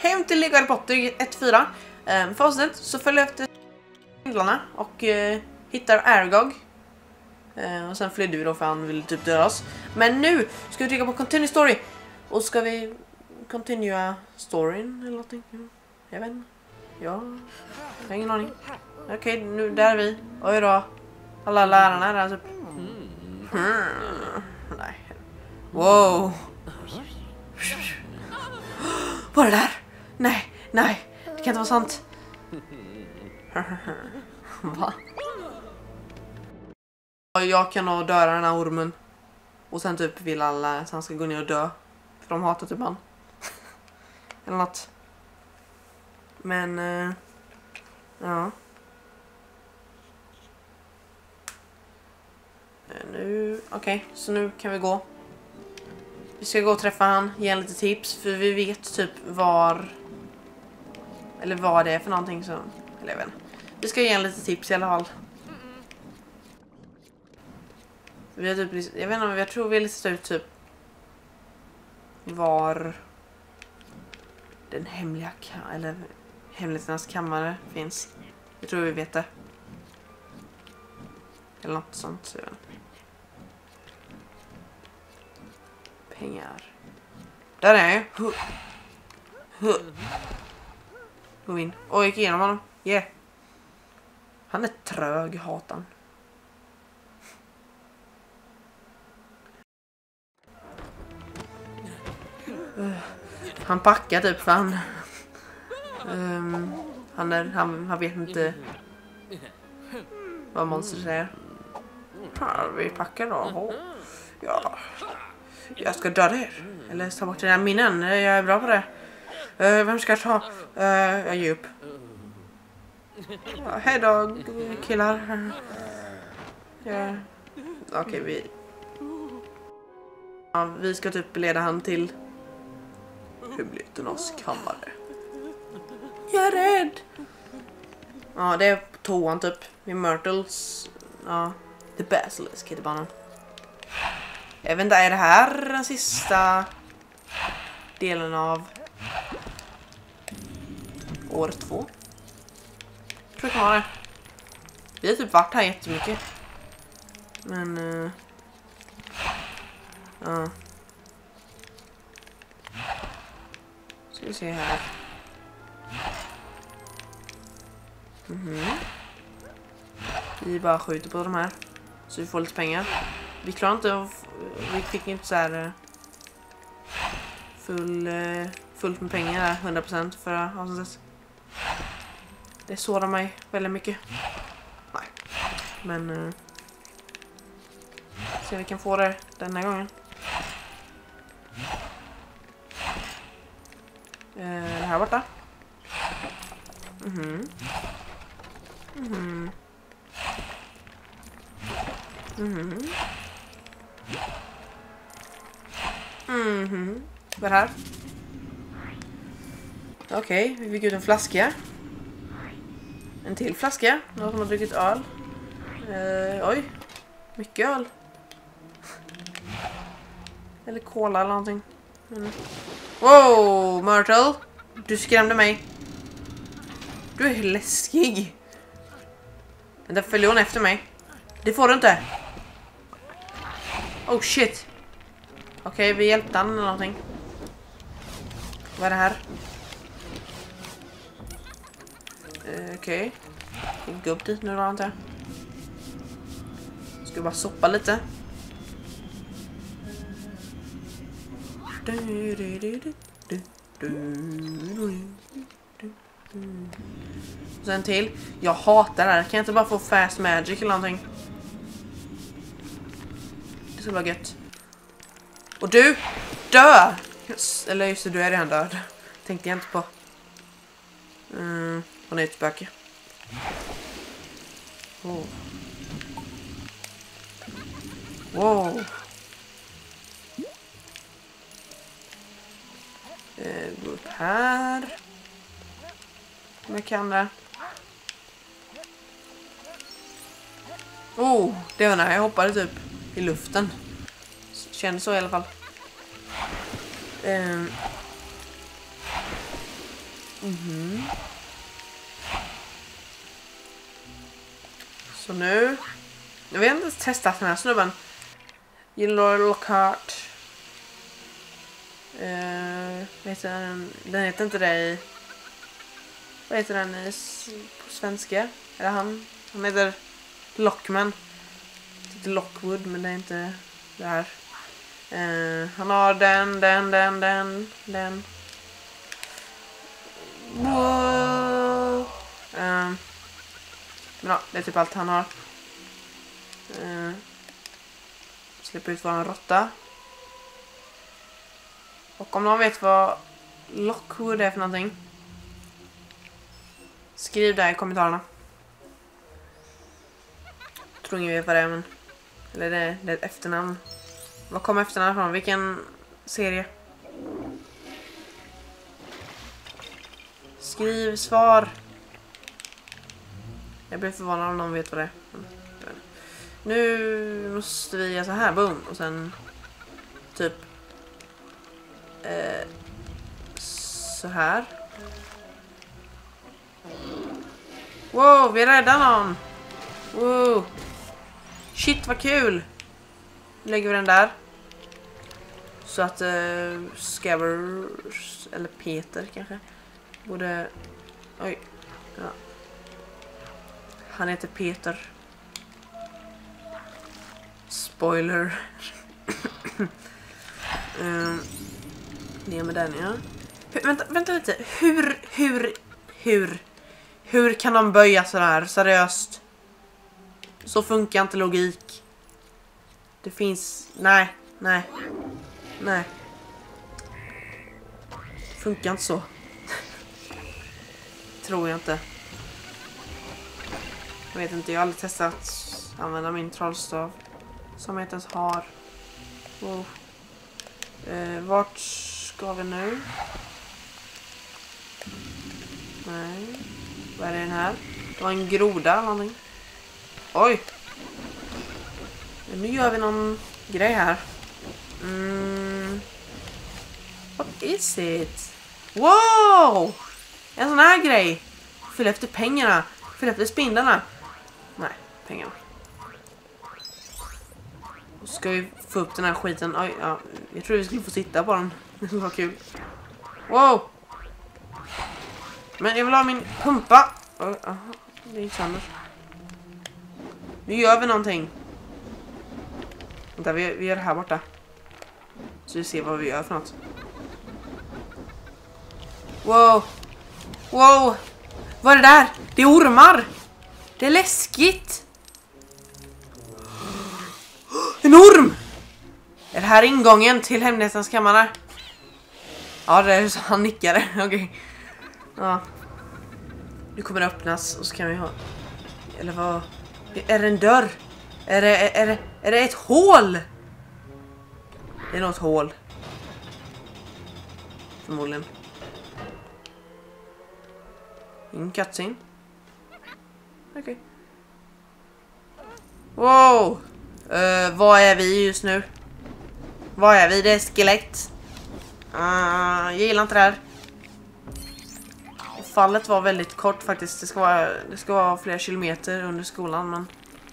hem till Lego Harry Potter 1-4. Först så följer jag efter spindlarna och hittar Aragog. Och sen flydde vi då för han ville typ döda oss. Men nu ska vi trycka på Continue Story. Och ska vi continua storyn eller någonting? Jag vet inte. Ja, jag har ingen aning. Okej, nu där är vi. Oj då. Alla lärarna är där typ. Nej. Wow. Vad är det där? Nej, det kan inte vara sant. Va? Jag kan nog döda den här ormen. Och sen typ vill alla att han ska gå ner och dö. För de hatar typ han. Eller något. Men ja. Nu, okej, så nu kan vi gå. Vi ska gå och träffa han, ge en lite tips. För vi vet typ var. Eller vad det är för någonting så. Eller jag vet inte. Vi ska ge en lite tips i alla fall. Vi har typ, jag vet inte, jag tror vi listar ut typ var den hemliga eller hemligheternas kammare finns. Jag tror vi vet det. Eller något sånt. Så. Pengar. Där är jag. Gå in. Jag gick igenom honom. Yeah. Han är trög, hatan. Han packar typ för han vet inte vad monster säger. Vi packar då. Ja. Jag ska döda er. Eller ta bort dina minnen. Jag är bra på det. Vem ska jag ta? Jag ger upp. Hej då, killar. Okej, vi ska typ leda han till hemligheternas kammare. Jag är rädd. Ja, det är på toan typ. Vid Myrtles. Ja, The Basilisk heter banan. Jag vet inte, är det här den sista delen av år 2? Jag tror det kan vara det. Vi har typ varit här jättemycket. Men ja. Ska vi se här. Vi bara skjuter på de här. Så vi får lite pengar. Vi klarar inte. Vi fick inte så här fullt med pengar 100% förra avsnittet. Det sårar mig väldigt mycket. Nej. Men se om vi kan få det den här gången. Här borta. Vad är det här? Okej, vi fick ut en flaska. En till flaska. Någon som har druckit öl. Oj. Mycket öl. Eller cola eller någonting. Wow, Myrtle. Du skrämde mig. Du är läskig. Men där följer hon efter mig. Det får du inte. Oh shit. Okej, vi hjälpte han eller någonting. Vad är det här? Okej. Vi går upp dit nu då, antar jag. Ska bara soppa lite. Och sen till. Jag hatar det här. Kan jag inte bara få fast magic eller någonting? Det ska vara gött. Och du! Dö! Eller just det, du är redan död. Tänkte jag inte på. Hon är ett spöke. Oh. Wow. Gå upp här. Om jag kan det. Oh, det var när jag hoppade typ i luften. Kändes så i alla fall. Så nu... Jag vet inte testat den här snubben. Yellow Lockhart. Vet den heter inte det i... Vad heter den på svenska? Eller han heter Lockman. Det heter Lockwood, men det är inte det här. Han har den. Wow. Men ja, det är typ allt han har. Släpper ut våran råtta. Och om någon vet vad Lockwood är för någonting, skriv där i kommentarerna. Jag tror ingen vet vad det är, men... Eller det är ett efternamn. Vad kom efternamn från? Vilken serie? Skriv svar. Jag blir förvånad om någon vet vad det är. Nu måste vi göra så här, boom. Och sen typ så här. Wow, vi räddar någon. Wow. Shit, vad kul. Nu lägger vi den där. Så att Scabbers, eller Peter kanske, borde... Oj. Ja. Han heter Peter. Spoiler. Det med den, ja. Vänta lite. Hur kan de böja så här? Seriöst. Så funkar inte logik. Det finns... Nej. Funkar inte så. Tror jag inte. Jag vet inte, jag har aldrig testat att använda min trollstav. Som jag inte ens har. Wow. Vart ska vi nu? Nej. Vad är det den här? Det var en groda eller någonting. Oj. Nu gör vi någon grej här. What is it? Wow! En sån här grej. Fyll efter pengarna. Fyll efter spindlarna. Nej, pengarna. Och ska vi få upp den här skiten. Oj, ja. Jag tror vi skulle få sitta på den. Det skulle vara kul. Wow! Men jag vill ha min pumpa. Oj, aha, det gick sönder. Nu gör vi någonting. Vänta, vi gör det här borta. Så vi ser vad vi gör för något. Wow. Wow. Vad är det där? Det är ormar. Det är läskigt. En orm. Är det här ingången till hemlighetens kammare? Ja, det är så han nickade. Okej. Ja. Nu kommer det öppnas och så kan vi ha... Eller vad... Är det en dörr? Är det ett hål? Det är något hål. Förmodligen. Ingen cutscene. Okej. Wow. Vad är vi just nu? Vad är vi? Det är skelett. Jag gillar inte det här. Fallet var väldigt kort faktiskt. Det ska vara flera kilometer under skolan, men...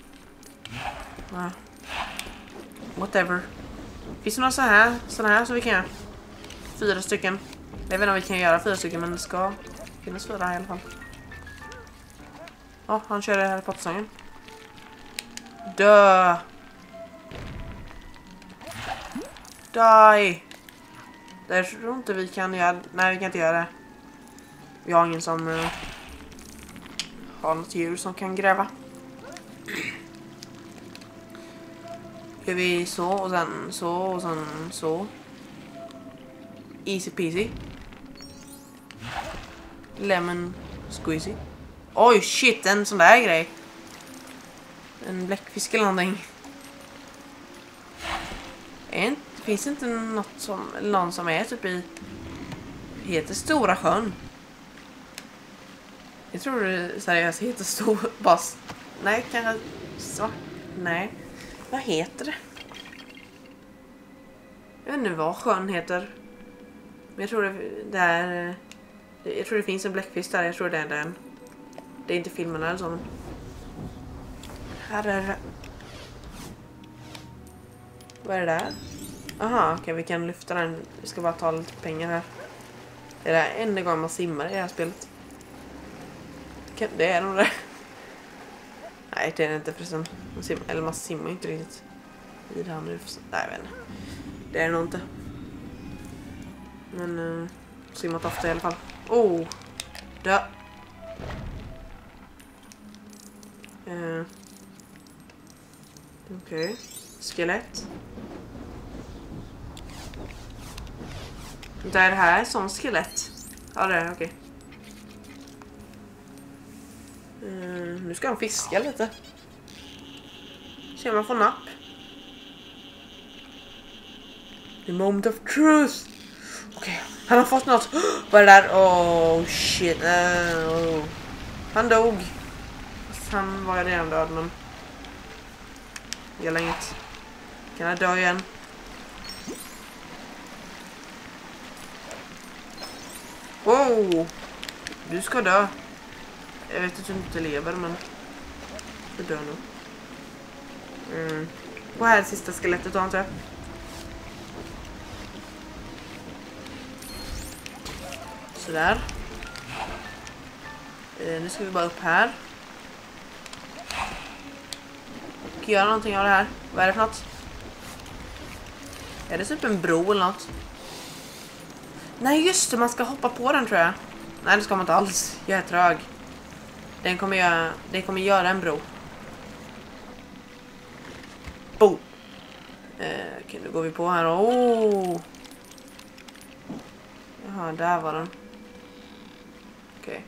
Whatever. Finns det några såna här som vi kan göra? 4 stycken. Jag vet inte om vi kan göra 4 stycken, men det ska finnas 4 här i alla fall. Ja, han kör det här på säsongen. Dö! Die! Det tror inte vi kan göra. Nej, vi kan inte göra det. Vi har ingen som har något djur som kan gräva. Gör vi så och sen så och sen så. Easy peasy. Lemon squeezy. Oj, shit, en sån där grej. En bläckfisk eller någonting. Finns inte någon som är typ i... Heter Stora sjön. Jag tror det seriöst heter Stor... Bass. Nej, kanske... Så. Nej. Vad heter det? Jag vet inte vad sjön heter. Men jag tror det är... Jag tror det finns en bläckfisk där. Jag tror det är den. Det är inte filmen eller så. Men... Här är det. Vad är det där? Aha, okej, vi kan lyfta den. Vi ska bara ta lite pengar här. Det är det enda gången man simmar i det här spelet. Det är nog det. Nej, det är det inte förresten. Eller man simmar inte riktigt i det här nu. Nej, jag vet inte. Det är det nog inte. Men simmat ofta i alla fall. Oh! Dö! Okej. Skelett. Det här är sån skelett. Ja, det är okej. Nu ska han fiska lite. Se om man får napp. The moment of truth. Okej, han har fått något. Vad är det där? Oh shit. Han dog. Han var redan död, men det gäller inget. Kan jag dö igen? Wow! Du ska dö. Jag vet att du inte lever, men du dör nu. Och här är sista skelettet, antar jag. Sådär. Nu ska vi bara upp här. Och göra någonting av det här. Vad är det för något? Är det typ en bro eller något? Nej, just det, man ska hoppa på den, tror jag. Nej, det ska man inte alls. Jag är trög. Den kommer göra en bro. Boom. Okej, nu går vi på här. Oh. Jaha, där var den. Okej.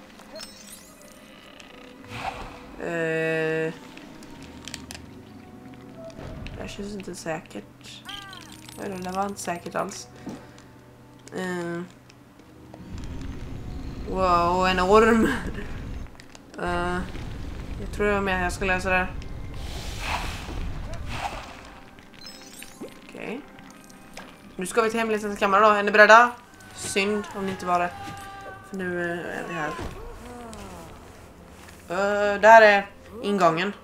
Det känns inte säkert. Det var inte säkert alls. Wow, en orm. Jag tror jag med jag ska läsa det. Okej. Nu ska vi till hemlighetens kammare då. Är ni beredda? Synd om ni inte var det. För nu är vi här. Där är ingången.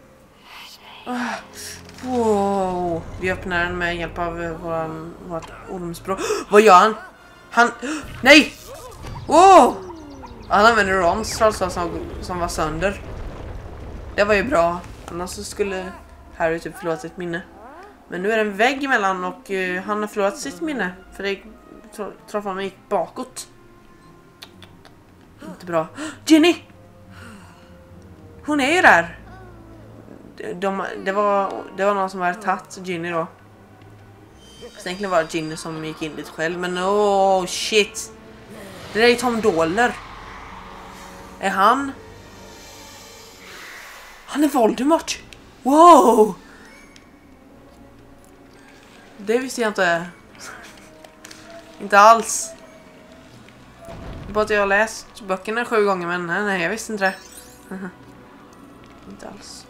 Wow. Vi öppnar den med hjälp av vårt ormspråk. Vad gör han? Nej! Wow! Han använder Rons som var sönder. Det var ju bra. Annars så skulle Harry typ förlora sitt minne. Men nu är det en vägg emellan och han har förlorat sitt minne. För det tror jag gick bakåt. Inte bra. Ginny! Hon är ju där. Det var någon som hade tagit Ginny då. Så egentligen var det Ginny som gick in dit själv. Men oh shit. Det där är Tom Dollar. Är han? Han är Voldemort. Wow. Det visste jag inte. Inte alls. Bara att jag har läst böckerna 7 gånger, men nej, jag visste inte det. Inte alls.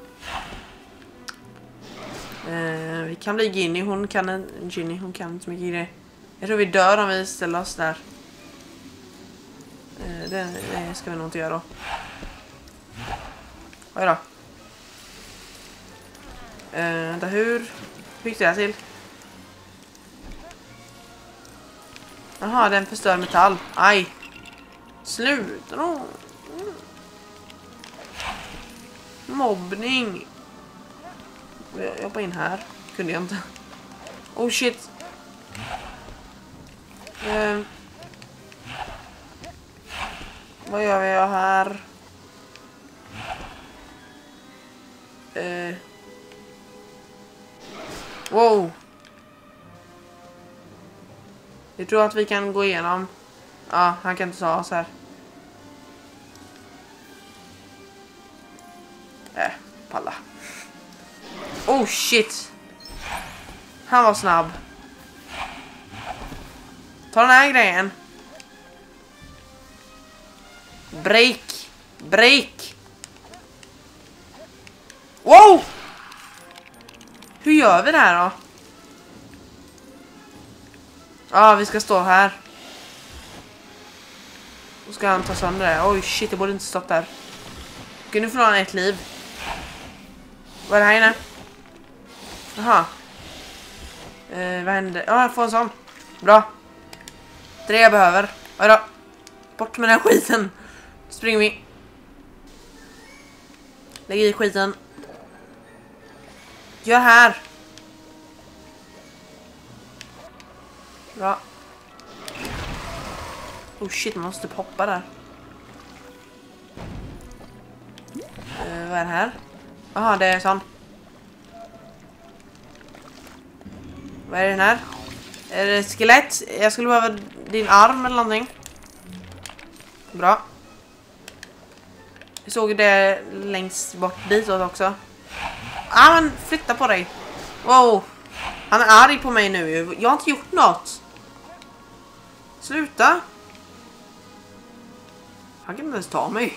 Vi kan bli Ginny. Hon kan inte så mycket grejer. Jag tror vi dör om vi ställer oss där. Det ska vi nog inte göra då. Oj då. Hur fick det här till? Jaha, den förstör metall. Aj. Sluta då. Mobbning. Jag hoppar in här. Kunde jag inte. Oh shit. Vad gör vi här? Wow. Jag tror att vi kan gå igenom. Ja, han kan inte ta oss här. Palla. Oh shit. Han var snabb. Ta den här grejen. Break. Break. Wow. Hur gör vi det här då? Ja, vi ska stå här. Så ska han ta sönder det. Oj shit, jag borde inte stått där. Okej, nu får han ett liv. Vad är det här inne? Jaha. Vad hände? Ja, jag får en sån. Bra. 3 jag behöver. Oj då. Bort med den här skiten. Springer vi. Lägg i skiten. Gör här. Bra. Oh shit, man måste hoppa där. Vad är det här? Jaha, det är sån. Vad är den här? Är det ett skelett? Jag skulle behöva din arm eller någonting. Bra. Jag såg det längst bort ditåt också. Ah, men flytta på dig. Wow. Han är arg på mig nu. Jag har inte gjort något. Sluta. Han kan inte ens ta mig.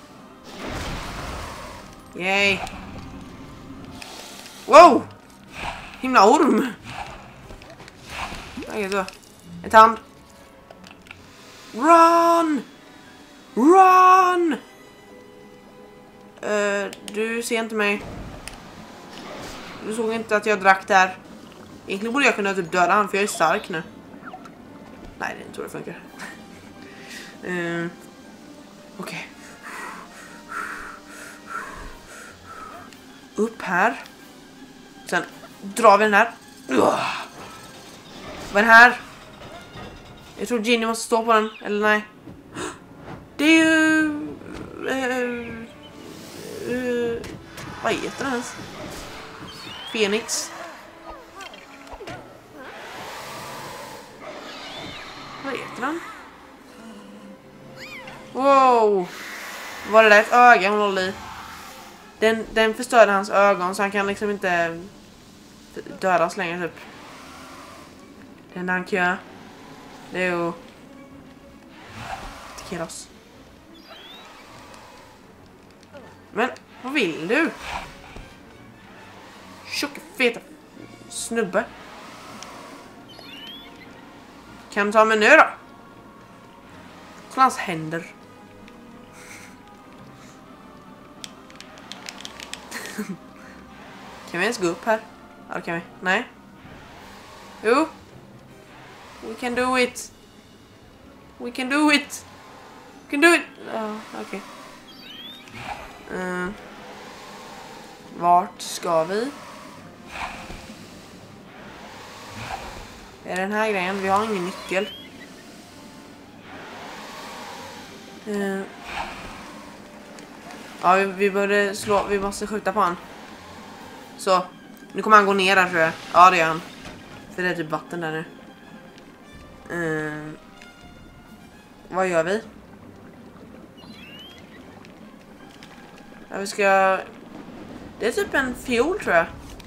Yay. Wow. Himla orm. Ett hand. Run! Run! Du ser inte mig. Du såg inte att jag drack där. Egentligen borde jag kunna typ döda han, för jag är stark nu. Nej, det är inte så det funkar. Okej. Upp här. Sen drar vi den här. Vad är det här? Jag tror Ginny måste stå på den. Eller nej. Det är ju... vad heter den ens? Phoenix. Vad heter den? Wow. Var det där ett öga hon håller i? Den förstörde hans ögon, så han kan liksom inte dödas längre typ. Det enda han kan göra, det är att attackera oss. Men vad vill du? Tjocka feta snubbe. Kan du ta mig nu då? Kolla hans händer. Kan vi ens gå upp här? Ja, det kan vi. Nej. Jo. We can do it. We can do it. We can do it. Ja, okej. Vart ska vi? Är det den här grejen? Vi har ingen nyckel. Ja, vi borde slå. Vi måste skjuta på han. Så, nu kommer han gå ner där tror jag. Ja, det gör han. För det är typ vatten där nu. Vad gör vi? Ja, vi ska... Det är typ en fiol tror jag.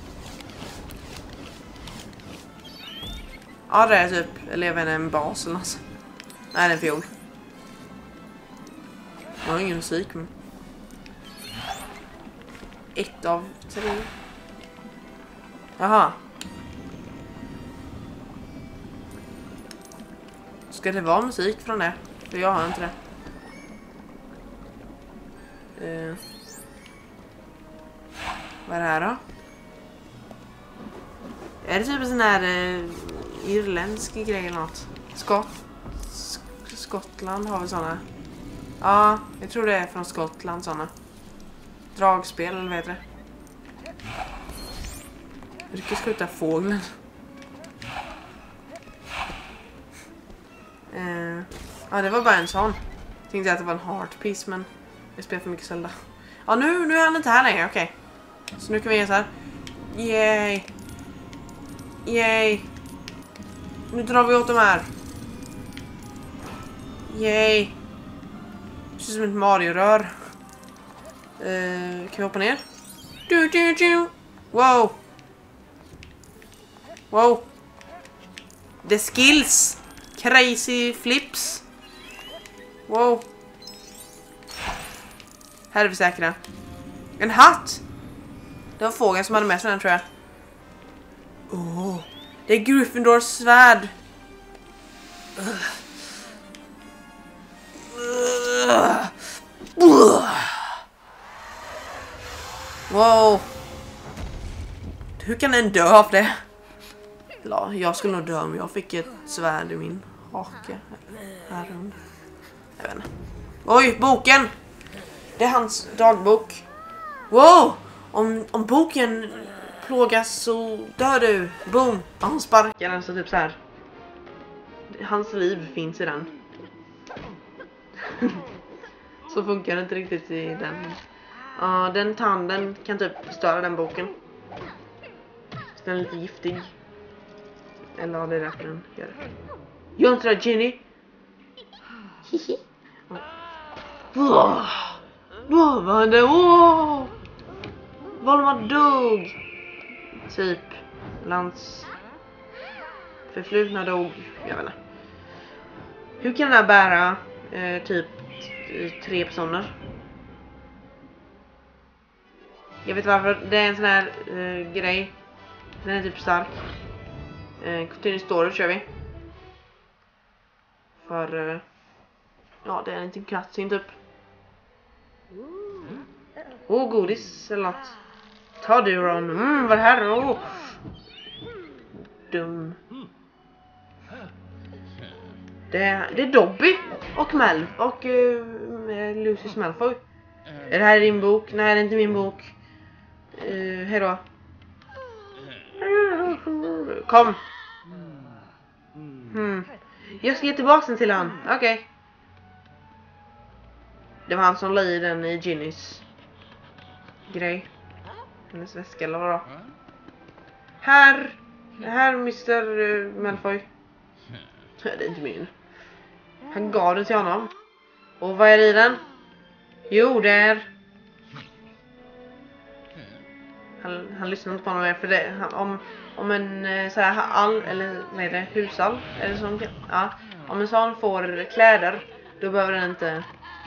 Ja, det är typ... Eller jag vet inte, en bas eller något. Nej, det är en fiol. Jag har ingen musik, men... 1 av 3. Jaha. Ska det vara musik från det? För jag har inte det. Vad är det här då? Är det typ en sån här irländsk grej eller något? Skottland har vi såna. Ja, jag tror det är från Skottland såna. Dragspel eller vad heter det? Jag ska skjuta fågeln. Ja, det var bara en sån. Tänkte att det var en heart piece, men jag spelar för mycket Zelda. Ja, nu är han inte här längre, okej. Så nu kan vi göra så här. Yay. Yay. Nu drar vi åt de här. Yay. Det ser som ett Mario-rör. Kan vi hoppa ner? Wow. Wow. The skills. Crazy flips. Wow. Här är vi säkra. En hatt. Det var fågeln som hade med sig den tror jag. Oh, det är Gryffindors svärd. Hur kan den dö av det? Ja, jag skulle nog dö om jag fick ett svärd i min hake. Här under. Jag vet inte. Oj, boken! Det är hans dagbok. Wow! Om boken plågas så dör du. Boom! Och han sparkar den så typ så här. Hans liv finns i den. Så funkar det inte riktigt i den. Ja, den tanden kan typ förstöra den boken. Den är lite giftig. Eller ja, det är därför den gör det. Gör inte det, Ginny! Vad var det? Voldemort dog! Typ. Lans förflutna dog. Jag vet inte. Hur kan den här bära typ 3 personer? Jag vet varför. Det är en sån här grej. Den är typ stark. Continue storage kör vi. För ja, det är en liten cutscene typ. Godis eller något. Ta du Ron. Vad är det här? Dum. Det är Dobby och Malfoy och Lucius Malfoy. Är det här din bok? Nej, det är inte min bok. Hejdå. Kom. Jag ska ge tillbaka den till han. Okej. Det var han som la i den i Ginnys grej. Hennes väska eller vadå? Här Mr. Malfoy. Det är inte min. Han gav det till honom. Och vad är det i den? Jo, det är... Han lyssnar inte på honom mer för det. Om en så här eller vad är det? Husall? Eller som, ja. Om en sån får kläder, då behöver den inte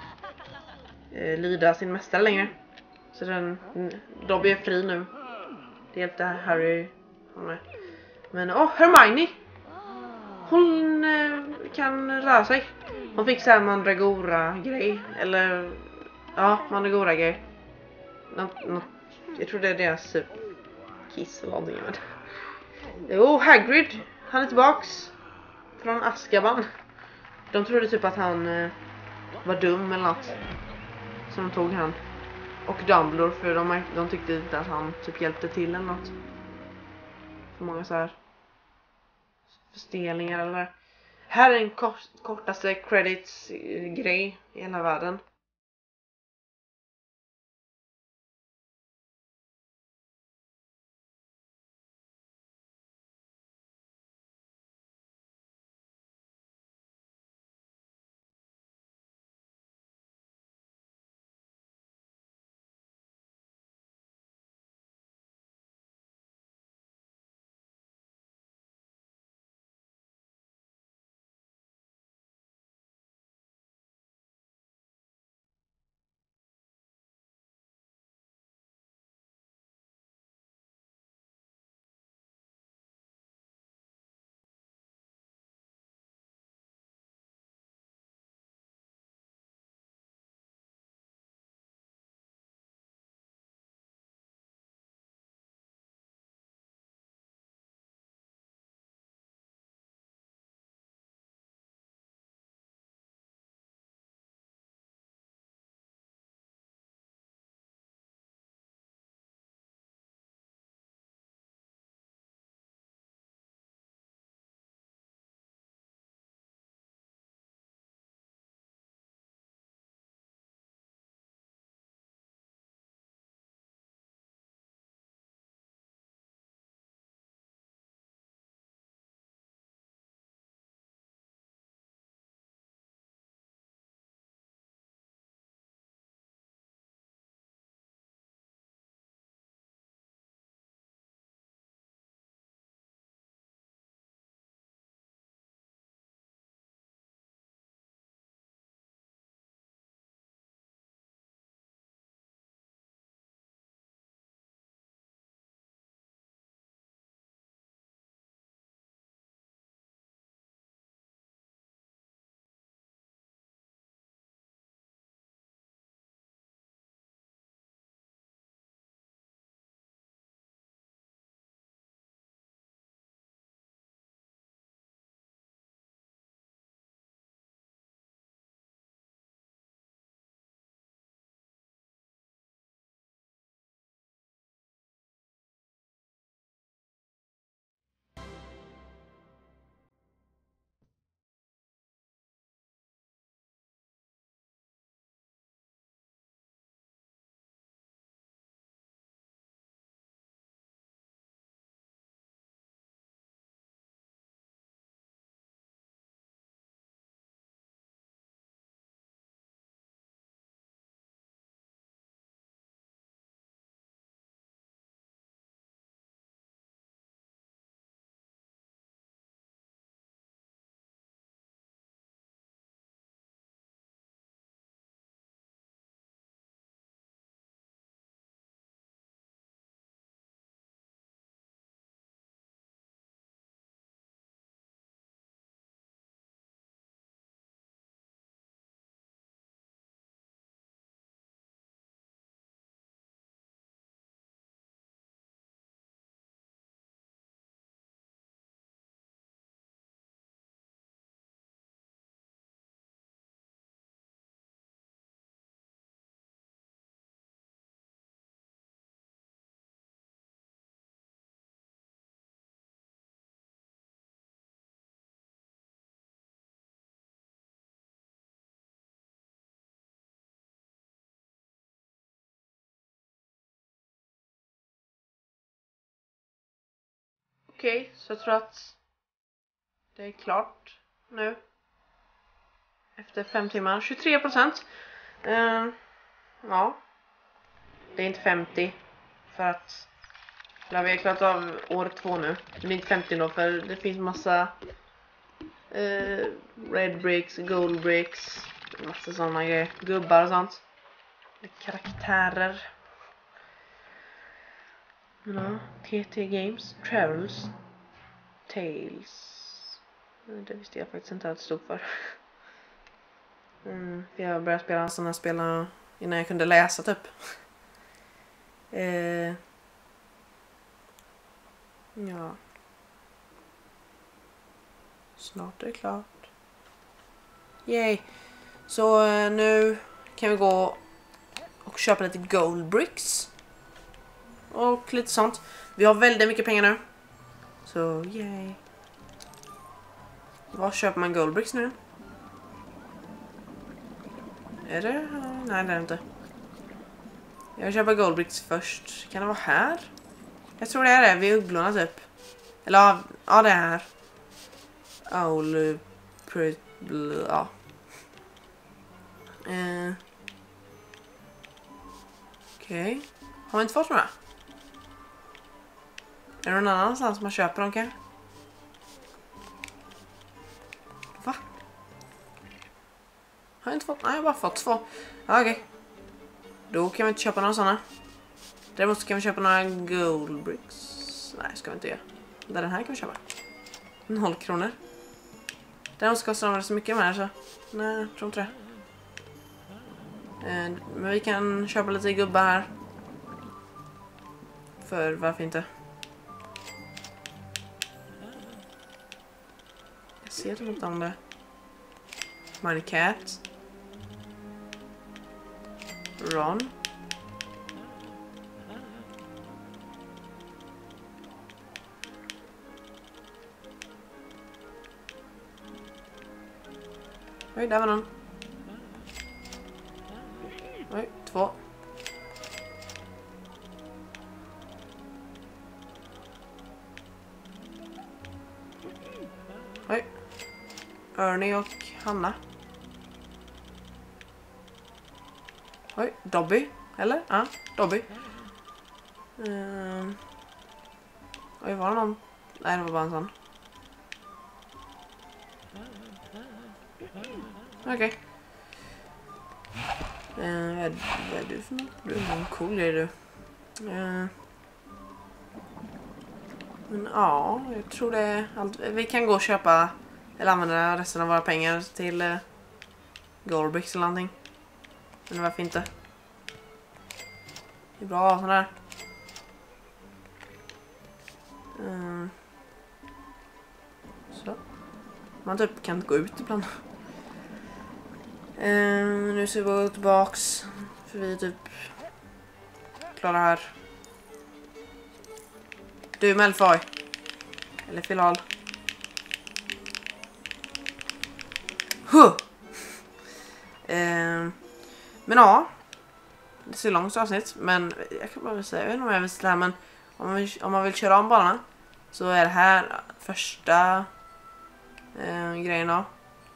lyda sin mästare längre. Så Dobby är fri nu. Det hjälpte Harry. Men Hermione! Hon kan röra sig. Hon fick så här Mandragora-grej. Eller, ja, Mandragora-grej. Jag tror det är deras kiss eller någonting. Jo, Hagrid. Han är tillbaks. Från Azkaban. De trodde typ att han var dum eller något. Så de tog han. Och Dumbledore, för de tyckte inte att han typ hjälpte till eller något. För många så här förstelningar eller. Här är den kortaste credits grej i hela världen. Okej, så jag tror att det är klart nu. Efter 5 timmar. 23%. Ja. Det är inte 50. För att vi har klarat av år 2 nu. Det är inte 50 då, för det finns massa red bricks, gold bricks, massa sådana grejer. Gubbar och sånt. Karaktärer. Ja, TT Games, Travels, Tales. Det visste jag faktiskt inte att det stod för. Jag började spela sådana spel innan jag kunde läsa typ. Ja. Snart är det klart. Yay. Så nu kan vi gå och köpa lite gold bricks. Och lite sånt. Vi har väldigt mycket pengar nu. Så yay. Vad köper man gold bricks nu? Är det? Nej, det är det inte. Jag köper gold bricks först. Kan det vara här? Jag tror det är det. Vid ugglorna typ. Eller ja, det är här. Ja. Okej. Har vi inte fått några? Är det någon annanstans man köper dem kanske? Va? Har jag inte fått? Nej, jag har bara fått 2. Ja, okej. Då kan vi inte köpa några sådana. Däremot kan vi köpa några gold bricks. Nej, ska vi inte göra. Den här kan vi köpa. 0 kronor. Däremot ska de så mycket mer så. Nej, jag tror inte det. Men vi kan köpa lite gubbar här. För varför inte? Jag ser typ inte om det. Minecraft. Ron. Oj, där var någon. Oj, 2. Oj. Ernie och Hanna. Oj, Dobby. Eller? Ja, Dobby. Oj, var det någon? Nej, det var bara en sån. Okej. Vad är du för något? Du är en cool grej du. Men ja, jag tror det är allt. Vi kan gå och köpa eller använda resten av våra pengar till Goldbricks eller någonting. Men varför inte? Det är bra sån där. Så. Man typ kan inte gå ut ibland. Nu ska vi gå tillbaks. För vi är typ klara här. Du Malfoy. Eller Filal. Men ja. Det ser långt avsnitt. Men jag kan bara säga. Jag vet inte om jag vill säga det här. Men om man vill köra om banorna. Så är det här första grejen då.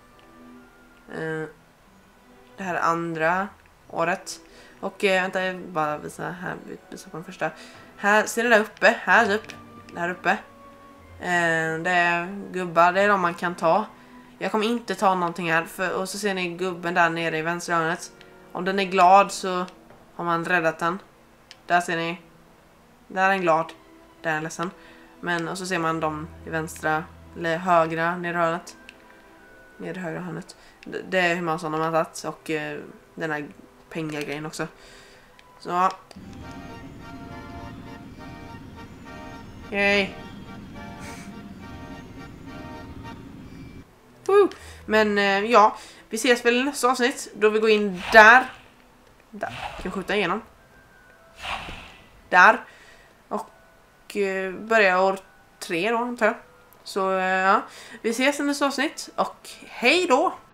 Det här är andra året. Och vänta, jag bara visa här. Visa på den första. Här ser ni där uppe. Här typ. Där uppe. Det är gubbar. Det är de man kan ta. Jag kommer inte ta någonting här. Och så ser ni gubben där nere i vänstra hörnet. Om den är glad så har man räddat den. Där ser ni. Där är den glad. Där är den ledsen. Men och så ser man dem i vänstra. Eller högra nere i hörnet. Nere i högra hörnet. Det är hur man sådana man har tagit. Och den här pengagrejen också. Så. Yay. Men ja, vi ses väl i nästa avsnitt. Då vi går in där. Där, kan vi skjuta igenom. Där. Och börja år 3 då, antar jag. Så ja, vi ses i nästa avsnitt. Och hej då!